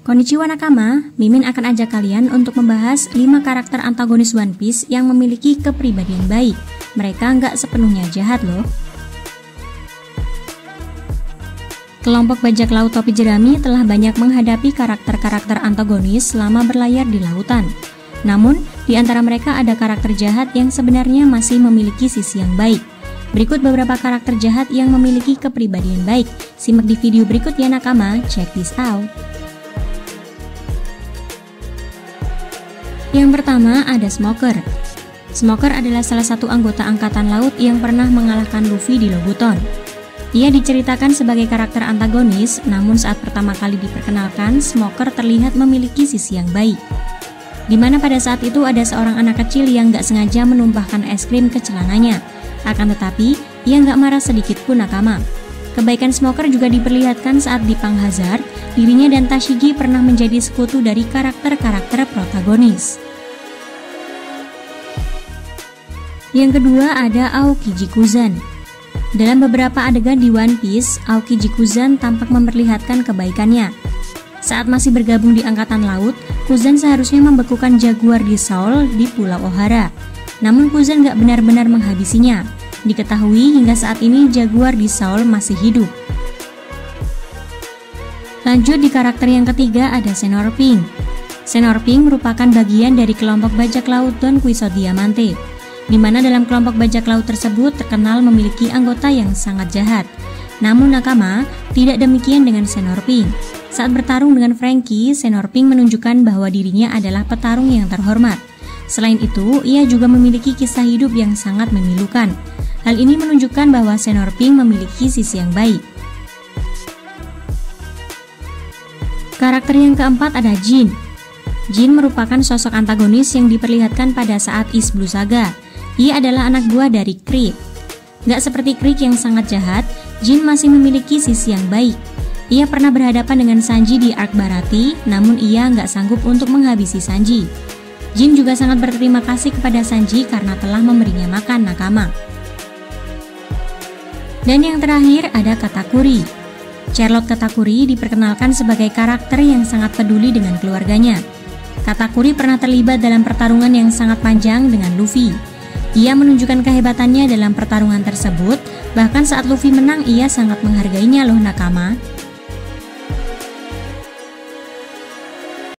Konnichiwa nakama, Mimin akan ajak kalian untuk membahas 5 karakter antagonis One Piece yang memiliki kepribadian baik. Mereka nggak sepenuhnya jahat loh. Kelompok bajak laut topi jerami telah banyak menghadapi karakter-karakter antagonis selama berlayar di lautan. Namun, di antara mereka ada karakter jahat yang sebenarnya masih memiliki sisi yang baik. Berikut beberapa karakter jahat yang memiliki kepribadian baik. Simak di video berikut ya nakama, check this out. Yang pertama ada Smoker. Smoker adalah salah satu anggota angkatan laut yang pernah mengalahkan Luffy di Lobuton. Ia diceritakan sebagai karakter antagonis, namun saat pertama kali diperkenalkan, Smoker terlihat memiliki sisi yang baik. Dimana pada saat itu ada seorang anak kecil yang gak sengaja menumpahkan es krim ke celananya. Akan tetapi, ia gak marah sedikit pun nakama. Kebaikan Smoker juga diperlihatkan saat di Pang Hazard, dirinya dan Tashigi pernah menjadi sekutu dari karakter-karakter protagonis. Yang kedua ada Aokiji Kuzan. Dalam beberapa adegan di One Piece, Aokiji Kuzan tampak memperlihatkan kebaikannya. Saat masih bergabung di Angkatan Laut, Kuzan seharusnya membekukan Jaguar di Soul di Pulau Ohara. Namun Kuzan gak benar-benar menghabisinya. Diketahui hingga saat ini Jaguar di Soul masih hidup. Lanjut di karakter yang ketiga ada Senor Pink. Senor Pink merupakan bagian dari kelompok bajak laut Don Quixote Diamante, di mana dalam kelompok bajak laut tersebut terkenal memiliki anggota yang sangat jahat. Namun nakama, tidak demikian dengan Senor Pink. Saat bertarung dengan Franky, Senor Pink menunjukkan bahwa dirinya adalah petarung yang terhormat. Selain itu, ia juga memiliki kisah hidup yang sangat memilukan. Hal ini menunjukkan bahwa Senor Pink memiliki sisi yang baik. Karakter yang keempat ada Jin. Jin merupakan sosok antagonis yang diperlihatkan pada saat East Blue Saga. Ia adalah anak buah dari Krieg. Gak seperti Krieg yang sangat jahat, Jin masih memiliki sisi yang baik. Ia pernah berhadapan dengan Sanji di Arc Barati, namun ia gak sanggup untuk menghabisi Sanji. Jin juga sangat berterima kasih kepada Sanji karena telah memberinya makan nakama. Dan yang terakhir ada Katakuri. Charlotte Katakuri diperkenalkan sebagai karakter yang sangat peduli dengan keluarganya. Katakuri pernah terlibat dalam pertarungan yang sangat panjang dengan Luffy. Ia menunjukkan kehebatannya dalam pertarungan tersebut, bahkan saat Luffy menang ia sangat menghargainya loh nakama.